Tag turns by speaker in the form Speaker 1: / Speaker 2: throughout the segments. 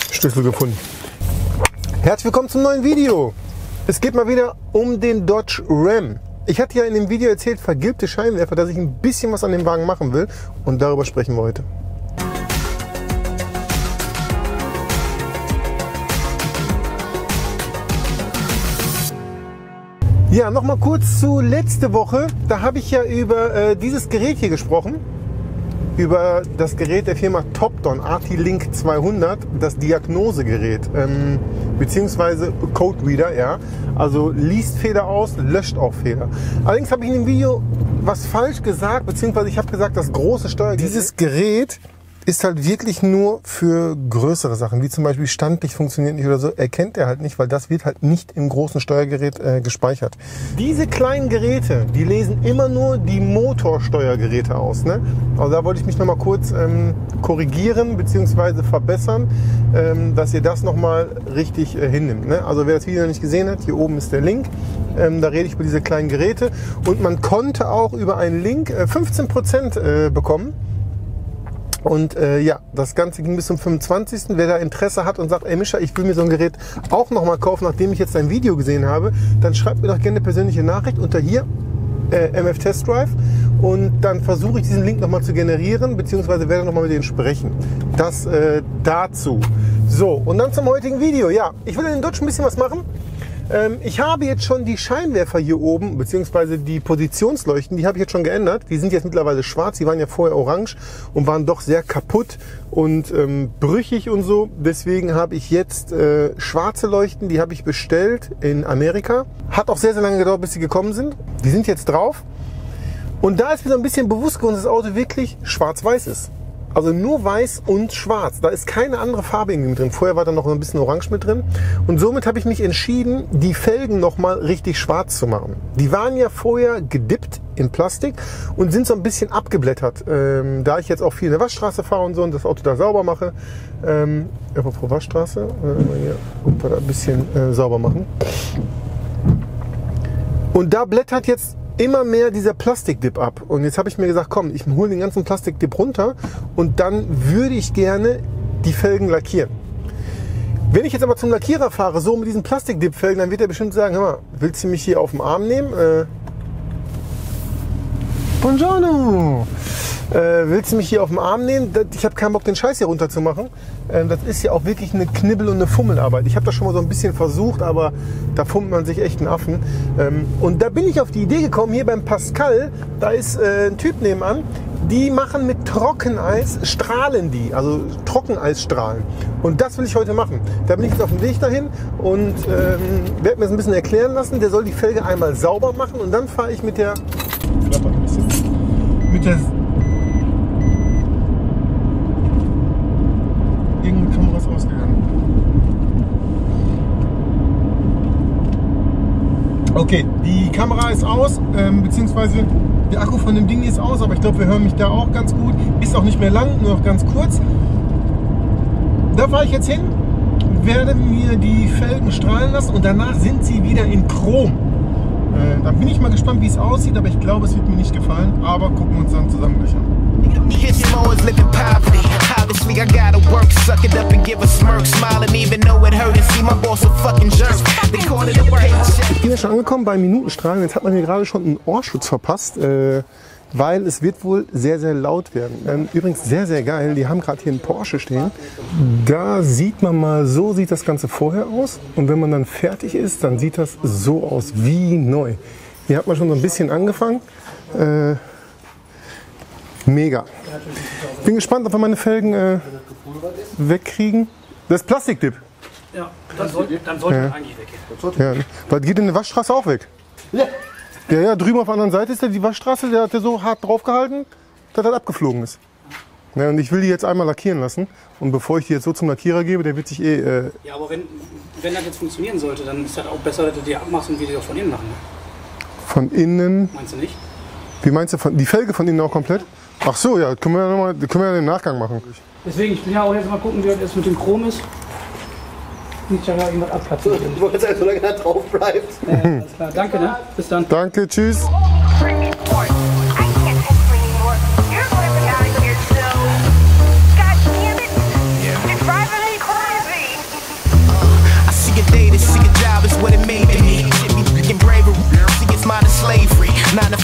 Speaker 1: Schlüssel gefunden. Herzlich willkommen zum neuen Video. Es geht mal wieder um den Dodge Ram. Ich hatte ja in dem Video erzählt, vergilbte Scheinwerfer, dass ich ein bisschen was an dem Wagen machen will. Und darüber sprechen wir heute. Ja, nochmal kurz zu letzte Woche. Da habe ich ja über dieses Gerät hier gesprochen. Über das Gerät der Firma Topdon, ARTI-Link 200, das Diagnosegerät, beziehungsweise Code Reader, ja. Also liest Fehler aus, löscht auch Fehler. Allerdings habe ich in dem Video was falsch gesagt, beziehungsweise ich habe gesagt, das große Steuergerät. Dieses Gerät ist halt wirklich nur für größere Sachen, wie zum Beispiel standlich funktioniert nicht oder so, erkennt er halt nicht, weil das wird halt nicht im großen Steuergerät gespeichert. Diese kleinen Geräte, die lesen immer nur die Motorsteuergeräte aus, ne? Also da wollte ich mich noch mal kurz korrigieren bzw. verbessern, dass ihr das noch mal richtig hinnimmt, ne? Also wer das Video noch nicht gesehen hat, hier oben ist der Link. Da rede ich über diese kleinen Geräte und man konnte auch über einen Link 15% bekommen. Und ja, das Ganze ging bis zum 25. Wer da Interesse hat und sagt, ey Mischa, ich will mir so ein Gerät auch nochmal kaufen, nachdem ich jetzt dein Video gesehen habe, dann schreibt mir doch gerne eine persönliche Nachricht unter hier, MF Test Drive. Und dann versuche ich diesen Link nochmal zu generieren, beziehungsweise werde nochmal mit denen sprechen. Das dazu. So, und dann zum heutigen Video. Ja, ich will in den Dodge ein bisschen was machen. Ich habe jetzt schon die Scheinwerfer hier oben, beziehungsweise die Positionsleuchten, die habe ich jetzt schon geändert. Die sind jetzt mittlerweile schwarz, die waren ja vorher orange und waren doch sehr kaputt und brüchig und so. Deswegen habe ich jetzt schwarze Leuchten, die habe ich bestellt in Amerika. Hat auch sehr, sehr lange gedauert, bis sie gekommen sind. Die sind jetzt drauf. Und da ist mir so ein bisschen bewusst geworden, dass das Auto wirklich schwarz-weiß ist. Also nur weiß und schwarz. Da ist keine andere Farbe irgendwie mit drin. Vorher war da noch ein bisschen orange mit drin. Und somit habe ich mich entschieden, die Felgen nochmal richtig schwarz zu machen. Die waren ja vorher gedippt in Plastik und sind so ein bisschen abgeblättert. Da ich jetzt auch viel in der Waschstraße fahre und so und das Auto da sauber mache. Apropos Waschstraße. Hier ein bisschen sauber machen. Und da blättert jetzt immer mehr dieser Plastikdip ab. Und jetzt habe ich mir gesagt, komm, ich hole den ganzen Plastikdip runter und dann würde ich gerne die Felgen lackieren. Wenn ich jetzt aber zum Lackierer fahre, so mit diesen Plastikdip-Felgen, dann wird er bestimmt sagen, hör mal, willst du mich hier auf den Arm nehmen? Buongiorno! Willst du mich hier auf den Arm nehmen? Ich habe keinen Bock, den Scheiß hier runter zu machen. Das ist ja auch wirklich eine Knibbel- und eine Fummelarbeit. Ich habe das schon mal so ein bisschen versucht, aber da fummelt man sich echt einen Affen. Und da bin ich auf die Idee gekommen, hier beim Pascal, da ist ein Typ nebenan, die machen mit Trockeneis, strahlen die, also Trockeneisstrahlen. Und das will ich heute machen. Da bin ich jetzt auf dem Weg dahin und werde mir das ein bisschen erklären lassen. Der soll die Felge einmal sauber machen und dann fahre ich mit der... Irgendeine Kamera ist ausgegangen. Okay, die Kamera ist aus, beziehungsweise der Akku von dem Ding ist aus, aber ich glaube, wir hören mich da auch ganz gut. Ist auch nicht mehr lang, nur noch ganz kurz. Da fahre ich jetzt hin, werde mir die Felgen strahlen lassen und danach sind sie wieder in Chrom. Da bin ich mal gespannt, wie es aussieht, aber ich glaube, es wird mir nicht gefallen. Aber gucken wir uns dann zusammen gleich an. Ich bin ja schon angekommen bei Minutenstrahlen. Jetzt hat man hier gerade schon einen Ohrschutz verpasst, weil es wird wohl sehr, sehr laut werden. Übrigens sehr, sehr geil. Die haben gerade hier einen Porsche stehen. Da sieht man mal, so sieht das Ganze vorher aus. Und wenn man dann fertig ist, dann sieht das so aus wie neu. Hier hat man schon so ein bisschen angefangen. Mega. Bin gespannt, ob wir meine Felgen wegkriegen. Das ist Plastikdip.
Speaker 2: Ja, dann sollte man eigentlich weggehen.
Speaker 1: Ja, weil geht in der Waschstraße auch weg. Ja, drüben auf der anderen Seite ist ja die Waschstraße, der hat ja so hart drauf gehalten, dass das abgeflogen ist. Ja, und ich will die jetzt einmal lackieren lassen. Und bevor ich die jetzt so zum Lackierer gebe, der wird sich eh...
Speaker 2: Ja, aber wenn das jetzt funktionieren sollte, dann ist das auch besser, dass du die abmachst und wir die auch von innen machen. Ne?
Speaker 1: Von innen...
Speaker 2: Meinst du nicht?
Speaker 1: Wie meinst du, die Felge von innen auch komplett? Ach so, ja, können wir ja den Nachgang machen.
Speaker 2: Deswegen, ich will ja auch jetzt mal gucken, wie das jetzt mit dem Chrom ist. Nicht, dass da irgendwas abplatzt.
Speaker 3: Du wolltest halt so lange da drauf bleibt.
Speaker 2: Alles klar, danke, ne? Bis dann.
Speaker 1: Danke, tschüss.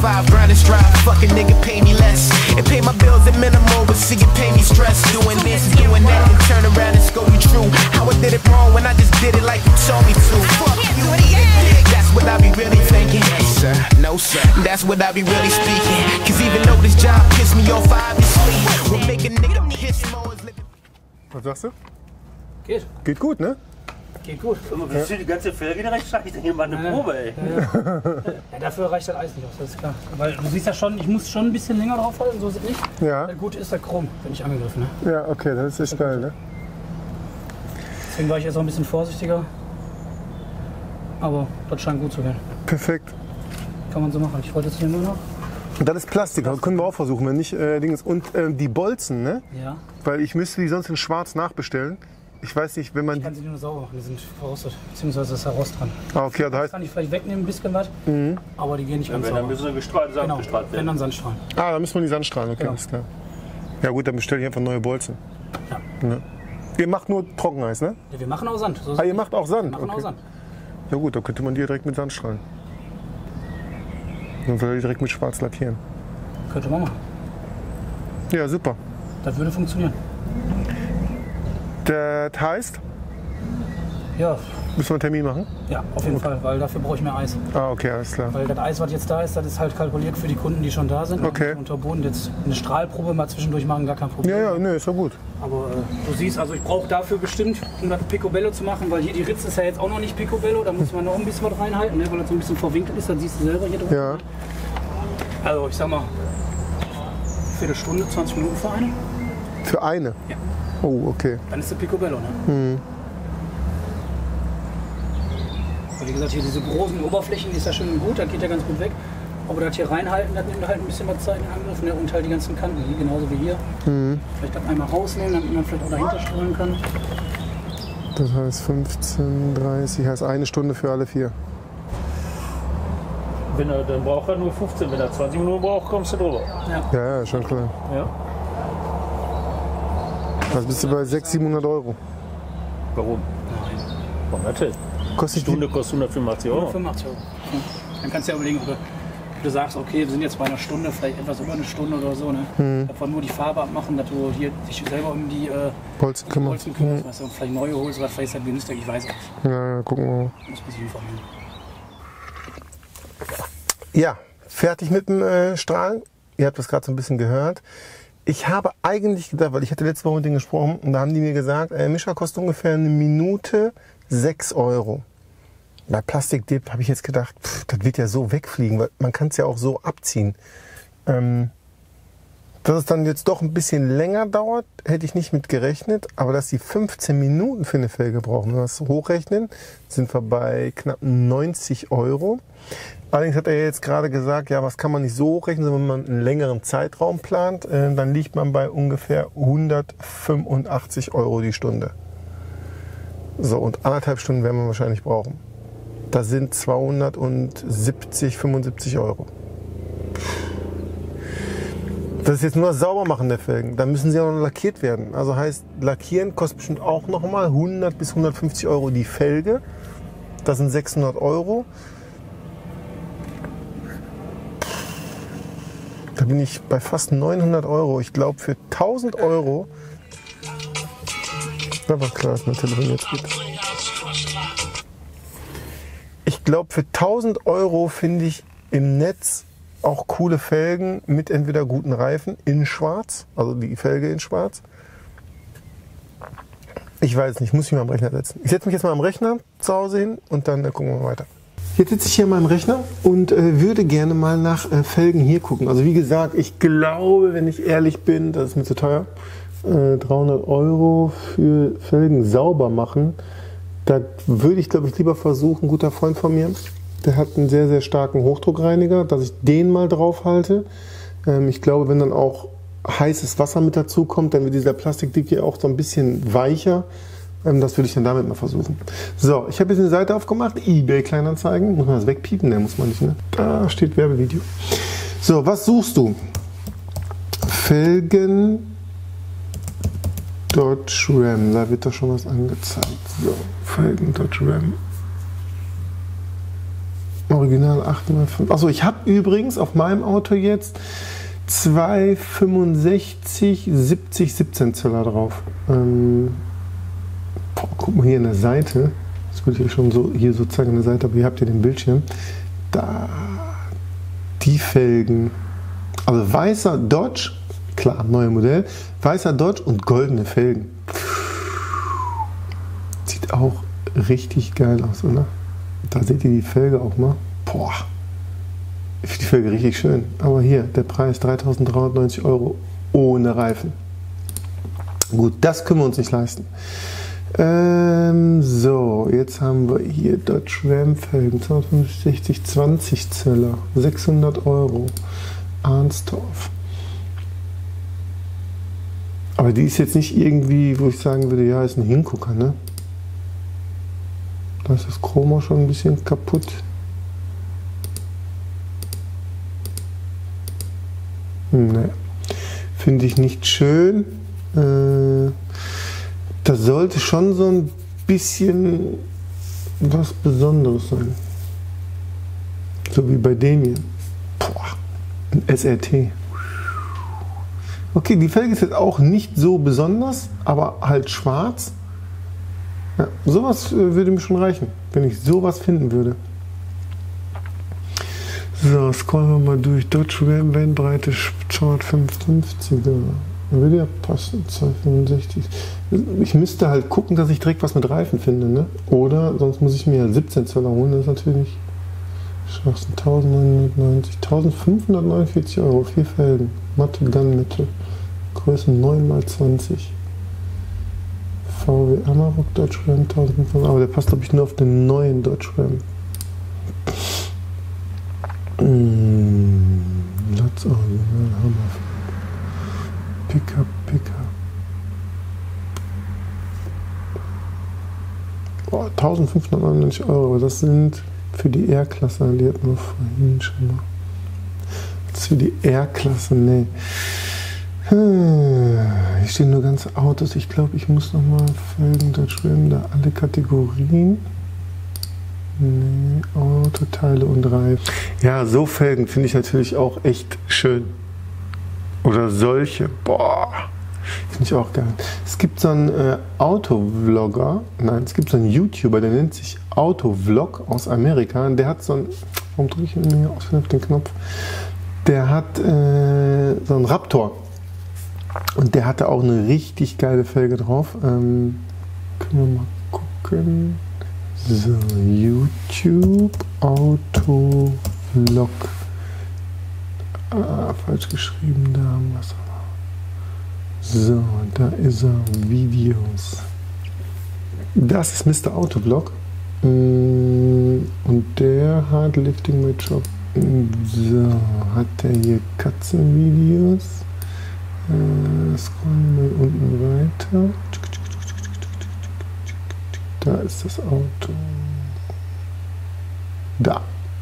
Speaker 4: 5 grinding strive, fucking nigga pay me less. And pay my bills at minimal, but see you pay me stress. Doing this, doing that, and turn around and scold me true. How I did it wrong when I just did it like you told me to. Fuck you, that's what I be really thinking. Yes, sir, no sir, that's what I be really speaking. Cause even though this job pissed me off, I obviously will make a nigga piss more.
Speaker 1: Was sagst du?
Speaker 2: Geht.
Speaker 1: Geht gut, ne?
Speaker 2: Geht gut.
Speaker 3: Willst du die ganze Felge direkt stark? Ich denke, hier mal eine Probe, ey.
Speaker 2: Ja, dafür reicht das Eis nicht aus, das ist klar. Weil du siehst ja schon, ich muss schon ein bisschen länger drauf halten, so ist es nicht.
Speaker 1: Ja.
Speaker 2: Weil gut ist der Chrom, wenn ich angegriffen, ne?
Speaker 1: Ja, okay, das ist echt geil, ne?
Speaker 2: Deswegen war ich jetzt auch ein bisschen vorsichtiger. Aber das scheint gut zu werden.
Speaker 1: Perfekt.
Speaker 2: Kann man so machen. Ich wollte jetzt hier nur noch.
Speaker 1: Und das ist Plastik, das können wir auch versuchen, wenn nicht Dings. Und die Bolzen, ne?
Speaker 2: Ja.
Speaker 1: Weil ich müsste die sonst in schwarz nachbestellen. Ich weiß nicht, wenn man...
Speaker 2: Ich kann sie nur sauber machen, die sind verrostet. Beziehungsweise ist da Rost dran.
Speaker 1: Ah, okay, das heißt...
Speaker 2: Kann ich vielleicht wegnehmen, ein bisschen was. Aber die gehen nicht ganz
Speaker 3: Wenn
Speaker 2: sauber.
Speaker 3: dann müssen wir gestrahlt,
Speaker 2: Genau,
Speaker 3: gestrahlt
Speaker 2: wenn
Speaker 3: werden.
Speaker 2: dann Sandstrahlen.
Speaker 1: Ah, da müssen wir die Sandstrahlen, okay,
Speaker 2: Genau.
Speaker 1: alles klar. Ja gut, dann bestelle ich einfach neue Bolzen.
Speaker 2: Ja.
Speaker 1: Ne? Ihr macht nur Trockeneis, ne?
Speaker 2: Ja, wir machen auch Sand. So ist
Speaker 1: Ah,
Speaker 2: es
Speaker 1: ihr
Speaker 2: nicht.
Speaker 1: macht auch Sand?
Speaker 2: Wir machen auch
Speaker 1: Okay.
Speaker 2: Sand.
Speaker 1: Ja gut, dann könnte man die direkt mit Sandstrahlen. Dann soll die direkt mit schwarz lackieren.
Speaker 2: Könnte man machen.
Speaker 1: Ja, super.
Speaker 2: Das würde funktionieren.
Speaker 1: Das heißt,
Speaker 2: Ja,
Speaker 1: müssen wir einen Termin machen?
Speaker 2: ja, auf jeden Fall, weil dafür brauche ich mehr Eis.
Speaker 1: Ah, okay, alles klar.
Speaker 2: Weil das Eis, was jetzt da ist, das ist halt kalkuliert für die Kunden, die schon da sind.
Speaker 1: Okay.
Speaker 2: Unterboden jetzt eine Strahlprobe mal zwischendurch machen, gar kein Problem.
Speaker 1: Ja, ja, ne, ist ja gut.
Speaker 2: Aber du siehst, also ich brauche dafür bestimmt, um das Picobello zu machen, weil hier die Ritze ist ja jetzt auch noch nicht Picobello, da muss man noch ein bisschen was reinhalten, ne, weil das so ein bisschen verwinkelt ist, das siehst du selber hier drin.
Speaker 1: Ja.
Speaker 2: Also ich sag mal, Viertelstunde, 20 Minuten für eine,
Speaker 1: Für eine?
Speaker 2: Ja.
Speaker 1: Oh, okay.
Speaker 2: dann ist der Picobello. Ne? Aber wie gesagt, hier diese großen Oberflächen, die ist ja schön und gut, das geht ja ganz gut weg. Aber das hier reinhalten, das nimmt halt ein bisschen was Zeit in Angriff, ne? Und halt die ganzen Kanten, hier genauso wie hier. Vielleicht das einmal rausnehmen, damit man vielleicht auch dahinter strahlen kann.
Speaker 1: Das heißt 15, 30, heißt eine Stunde für alle 4.
Speaker 3: Wenn er, dann braucht er nur 15. Wenn er 20 Minuten braucht, kommst du drüber.
Speaker 1: Ja, ja, schon klar.
Speaker 3: Ja.
Speaker 1: Also bist du bei 600, 700 Euro.
Speaker 3: Warum?
Speaker 2: Nein.
Speaker 3: Warum natürlich? Die
Speaker 1: Kostet die,
Speaker 3: Stunde kostet 185 Euro.
Speaker 2: 85 Euro. Ja. Dann kannst du ja überlegen, ob du sagst, okay, wir sind jetzt bei einer Stunde, vielleicht etwas über eine Stunde oder so. Ne? Davon nur die Farbe abmachen, dass du hier dich selber um die
Speaker 1: Bolzen kümmern.
Speaker 2: Bolzen kümmerst, weißt du, und vielleicht neue holst, was vielleicht ist halt günstig, ich weiß es nicht.
Speaker 1: Ja, ja, gucken wir mal.
Speaker 2: Muss man sich informieren.
Speaker 1: Ja, fertig mit dem Strahlen. Ihr habt das gerade so ein bisschen gehört. Ich habe eigentlich gedacht, weil ich hatte letzte Woche mit denen gesprochen und da haben die mir gesagt, Mischer kostet ungefähr eine Minute 6 Euro. Bei Plastikdip habe ich jetzt gedacht, das wird ja so wegfliegen, weil man kann es ja auch so abziehen. Dass es dann jetzt doch ein bisschen länger dauert, hätte ich nicht mit gerechnet, aber dass die 15 Minuten für eine Felge brauchen, wenn wir das hochrechnen, sind wir bei knapp 90 Euro. Allerdings hat er jetzt gerade gesagt, ja, was kann man nicht so hochrechnen, sondern wenn man einen längeren Zeitraum plant, dann liegt man bei ungefähr 185 Euro die Stunde. So, und 1,5 Stunden werden wir wahrscheinlich brauchen. Das sind 270, 75 Euro. Das ist jetzt nur das Saubermachen der Felgen. Da müssen sie auch noch lackiert werden. Also heißt, lackieren kostet bestimmt auch nochmal 100 bis 150 Euro die Felge. Das sind 600 Euro. Da bin ich bei fast 900 Euro. Ich glaube, für 1000 Euro. Na, war klar, dass mein Telefon jetzt geht. Ich glaube, für 1000 Euro finde ich im Netz auch coole Felgen mit entweder guten Reifen in schwarz, also die Felge in schwarz. Ich weiß nicht, muss ich mal am Rechner setzen. Ich setze mich jetzt mal am Rechner zu Hause hin und dann gucken wir weiter. Jetzt sitze ich hier an meinem Rechner und würde gerne mal nach Felgen hier gucken. Also wie gesagt, ich glaube, wenn ich ehrlich bin, das ist mir zu teuer. 300 Euro für Felgen sauber machen. Da würde ich, glaube ich, lieber versuchen, ein guter Freund von mir, der hat einen sehr, sehr starken Hochdruckreiniger, dass ich den mal drauf halte. Ich glaube, wenn dann auch heißes Wasser mit dazu kommt, dann wird dieser Plastikdip hier auch so ein bisschen weicher. Das würde ich dann damit mal versuchen. So, ich habe jetzt eine Seite aufgemacht, eBay Kleinanzeigen. Muss man das wegpiepen? Ne, muss man nicht, ne? Da steht Werbevideo. So, was suchst du? Felgen Dodge Ram. Da wird doch schon was angezeigt. So, Felgen Dodge Ram. Original 8x5. Achso, ich habe übrigens auf meinem Auto jetzt 265 70 17 Zöller drauf. Guck mal hier an der Seite. Das würde ich schon so hier so zeigen an der Seite, aber hier habt ihr den Bildschirm. Da die Felgen. Also weißer Dodge, klar, neues Modell. Weißer Dodge und goldene Felgen. Sieht auch richtig geil aus, oder? Da seht ihr die Felge auch mal. Boah. Ich finde die Felge richtig schön. Aber hier, der Preis 3.390 € ohne Reifen. Gut, das können wir uns nicht leisten. So, jetzt haben wir hier Dodge Ram Felgen, 265 20 Zöller, 600 €, Arnstorf. Aber die ist jetzt nicht irgendwie, wo ich sagen würde, ja, ist ein Hingucker, ne? Da ist das Chrom auch schon ein bisschen kaputt. Ne, finde ich nicht schön. Das sollte schon so ein bisschen was Besonderes sein. So wie bei dem hier. Boah, ein SRT. Okay, die Felge ist jetzt auch nicht so besonders, aber halt schwarz. Ja, sowas würde mir schon reichen, wenn ich sowas finden würde. So, scrollen wir mal durch. Dodge Ram Bandbreite 255er. Würde ja passen, 265. Ich müsste halt gucken, dass ich direkt was mit Reifen finde, ne? Oder sonst muss ich mir 17 Zöller holen, das ist natürlich 1990, 1549 €, 4 Felgen, Matte Gunmetal, Größe 9x20. VW Amarok Dodge Ram 1500, aber der passt glaube ich nur auf den neuen Dodge Ram. Latz Original Hammer. Pickup. Oh, 1599 €, aber das sind für die R-Klasse, die hatten wir vorhin schon mal. Das ist für die R-Klasse, ne. Hier stehen nur ganze Autos. Ich glaube, ich muss nochmal Felgen, Dodge Ram, da alle Kategorien. Nee, Autoteile und Reifen. Ja, so Felgen finde ich natürlich auch echt schön. Oder solche. Boah, finde ich auch geil. Es gibt so einen Autovlogger, nein, es gibt so einen YouTuber, der nennt sich Autovlog aus Amerika. Der hat so ein, warum drücke ich mir auf den Knopf? Der hat so einen Raptor. Und der hatte auch eine richtig geile Felge drauf. Können wir mal gucken. So, YouTube Autovlog. Falsch geschrieben, da haben wir es aber. So, da ist er, Videos. Das ist Mr. Autovlog. Und der hat Lifting My Job. So, hat der hier Katzenvideos. Scrollen wir unten weiter. Da ist das Auto. Da.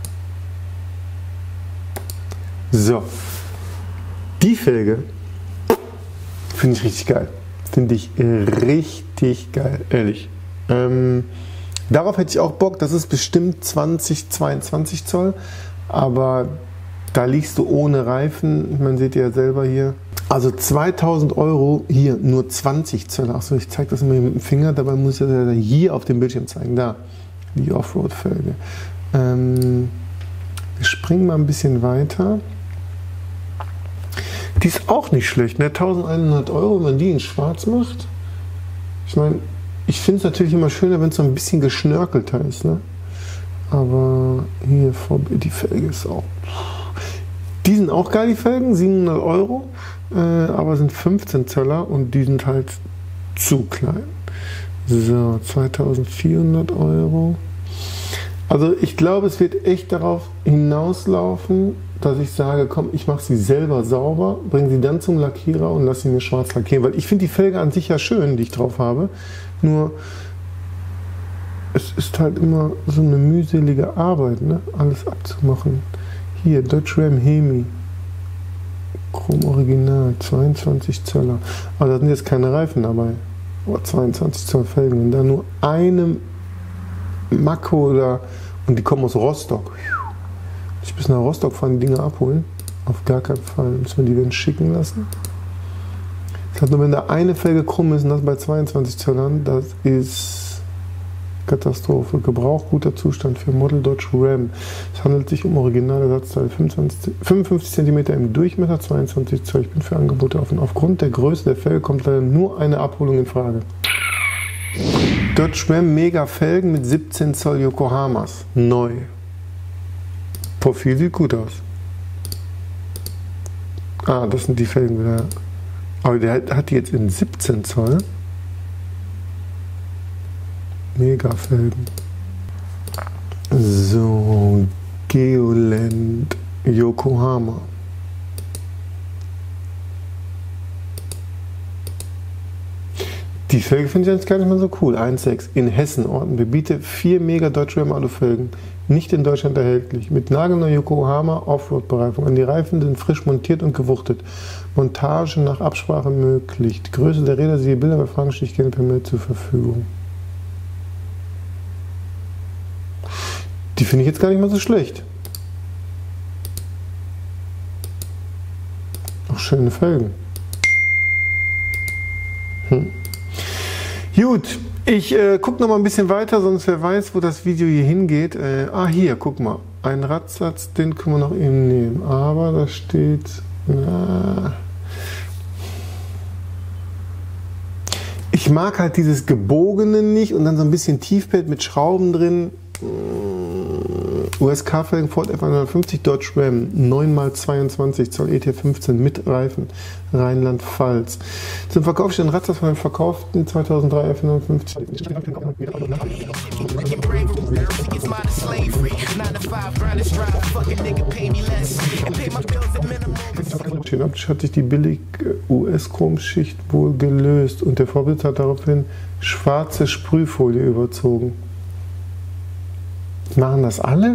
Speaker 1: So. Die Felge finde ich richtig geil. Finde ich richtig geil, ehrlich. Darauf hätte ich auch Bock. Das ist bestimmt 22 Zoll. Aber da liegst du ohne Reifen. Man seht ja selber hier. Also 2000 € hier nur 20 Zöller. Achso, ich zeige das immer mit dem Finger. Dabei muss ich das hier auf dem Bildschirm zeigen. Da, die Offroad-Felge. Wir springen mal ein bisschen weiter. Die ist auch nicht schlecht. Ne? 1100 €, wenn man die in schwarz macht. Ich meine, ich finde es natürlich immer schöner, wenn es so ein bisschen geschnörkelter ist. Ne? Aber hier die Felge ist auch. Die sind auch geil, die Felgen, 700 €. Aber sind 15 Zöller und die sind halt zu klein. So, 2400 €. Also ich glaube, es wird echt darauf hinauslaufen, dass ich sage, komm, ich mache sie selber sauber, bringe sie dann zum Lackierer und lasse sie mir schwarz lackieren. Weil ich finde die Felge an sich ja schön, die ich drauf habe. Nur es ist halt immer so eine mühselige Arbeit, ne? Alles abzumachen. Hier, Dodge Ram Hemi. Chrom Original, 22 Zöller. Aber da sind jetzt keine Reifen dabei. Aber 22 Zoll Felgen. Wenn da nur eine Macke oder Und die kommen aus Rostock. Ich bis nach Rostock fahren, die Dinger abholen. Auf gar keinen Fall. Müssen wir die werden schicken lassen. Das heißt nur, wenn da eine Felge krumm ist und das bei 22 Zöllern, das ist Katastrophe. Gebrauch, guter Zustand für Model Dodge Ram. Es handelt sich um Originalersatzteile 55 cm im Durchmesser, 22 Zoll. Ich bin für Angebote offen. Aufgrund der Größe der Felge kommt leider nur eine Abholung in Frage. Dodge Ram Mega Felgen mit 17 Zoll Yokohamas. Neu. Profil sieht gut aus. Ah, das sind die Felgen wieder. Aber der hat die jetzt in 17 Zoll. Mega Felgen. So, Geoland Yokohama. Die Felge finde ich jetzt gar nicht mal so cool. 1,6 in Hessen, Ortenbebiete, 4 Mega Dodge Ram Alufelgen. Nicht in Deutschland erhältlich. Mit nagelneuer Yokohama Offroad-Bereifung. An die Reifen sind frisch montiert und gewuchtet. Montage nach Absprache möglich. Die Größe der Räder, siehe Bilder bei Fragen, stehe ich gerne per Mail zur Verfügung. Die finde ich jetzt gar nicht mal so schlecht. Auch schöne Felgen. Gut, ich gucke noch mal ein bisschen weiter, sonst wer weiß, wo das Video hier hingeht. Hier, guck mal. Ein Radsatz, den können wir noch eben nehmen. Aber da steht... Ich mag halt dieses Gebogene nicht und dann so ein bisschen Tiefbett mit Schrauben drin. USK-Felgen Ford F150 Dodge Ram 9x22 Zoll ET15 mit Reifen Rheinland-Pfalz. Zum Verkauf steht ein Radsatz von dem verkauften 2003 F150. Optisch hat sich die billig US-Chromschicht wohl gelöst und der Vorbesitzer hat daraufhin schwarze Sprühfolie überzogen. Machen das alle?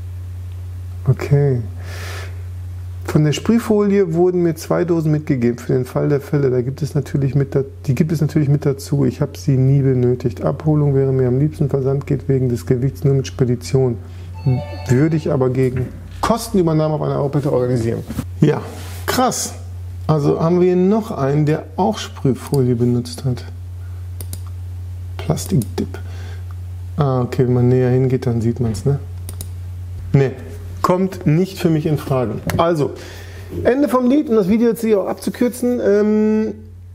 Speaker 1: Okay. Von der Sprühfolie wurden mir 2 Dosen mitgegeben für den Fall der Fälle. Die gibt es natürlich mit dazu. Ich habe sie nie benötigt. Abholung wäre mir am liebsten. Versand geht wegen des Gewichts nur mit Spedition. Würde ich aber gegen Kostenübernahme auf einer bitte organisieren. Ja, krass. Also haben wir hier noch einen, der auch Sprühfolie benutzt hat. Plastikdip. Ah, okay, wenn man näher hingeht, dann sieht man es, ne? Ne, kommt nicht für mich in Frage. Also, Ende vom Lied, um das Video jetzt hier auch abzukürzen.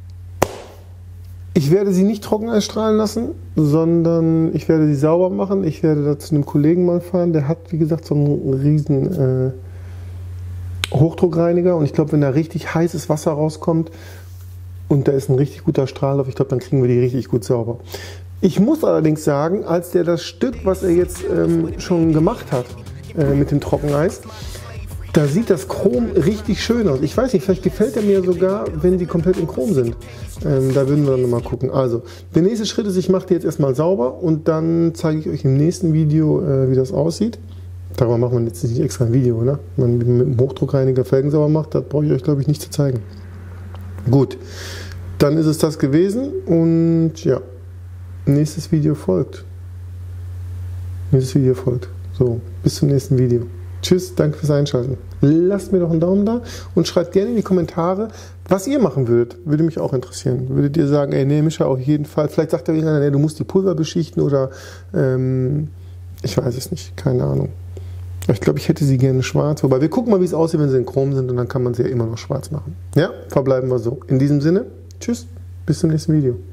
Speaker 1: Ich werde sie nicht trocken einstrahlen lassen, sondern ich werde sie sauber machen. Ich werde da zu einem Kollegen mal fahren, der hat, wie gesagt, so einen riesen Hochdruckreiniger. Und ich glaube, wenn da richtig heißes Wasser rauskommt und da ist ein richtig guter Strahl drauf, ich glaube, dann kriegen wir die richtig gut sauber. Ich muss allerdings sagen, als der das Stück, was er jetzt schon gemacht hat mit dem Trockeneis, da sieht das Chrom richtig schön aus. Ich weiß nicht, vielleicht gefällt er mir sogar, wenn die komplett in Chrom sind. Da würden wir dann nochmal gucken. Also, der nächste Schritt ist, ich mache die jetzt erstmal sauber und dann zeige ich euch im nächsten Video, wie das aussieht. Darüber machen wir jetzt nicht extra ein Video, ne? Wenn man mit dem Hochdruckreiniger Felgen sauber macht, das brauche ich euch, glaube ich, nicht zu zeigen. Gut, dann ist es das gewesen und ja. Nächstes Video folgt. So, bis zum nächsten Video. Tschüss, danke fürs Einschalten. Lasst mir doch einen Daumen da und schreibt gerne in die Kommentare, was ihr machen würdet. Würde mich auch interessieren. Würdet ihr sagen, ey, nee, Mischa, auf jeden Fall. Vielleicht sagt der irgendeiner, nee, du musst die Pulver beschichten oder ich weiß es nicht, keine Ahnung. Ich glaube, ich hätte sie gerne schwarz. Wobei wir gucken mal, wie es aussieht, wenn sie in Chrom sind und dann kann man sie ja immer noch schwarz machen. Ja, verbleiben wir so. In diesem Sinne, tschüss, bis zum nächsten Video.